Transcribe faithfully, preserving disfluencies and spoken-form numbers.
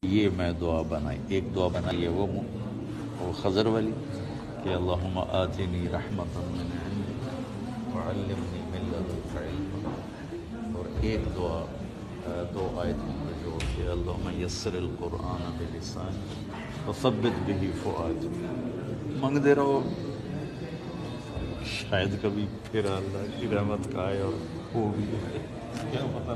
ये मैं दुआ बनाई, एक दुआ बनाई है वो वो खज़र वाली कि अल्लाहुम्मा आतिनी रहमतन मिन इंदिक व अल्लिमनी मिन लदुनका इल्मा, और एक दुआ दो आयतों में जो कि अल्लाहुम्मा यस्सिरिल कुरआन बिलिसानी व सब्बित बिही फुआदी। मांगते रहो, शायद कभी फिर अल्लाह की रहमत का आए और वो भी क्या पता।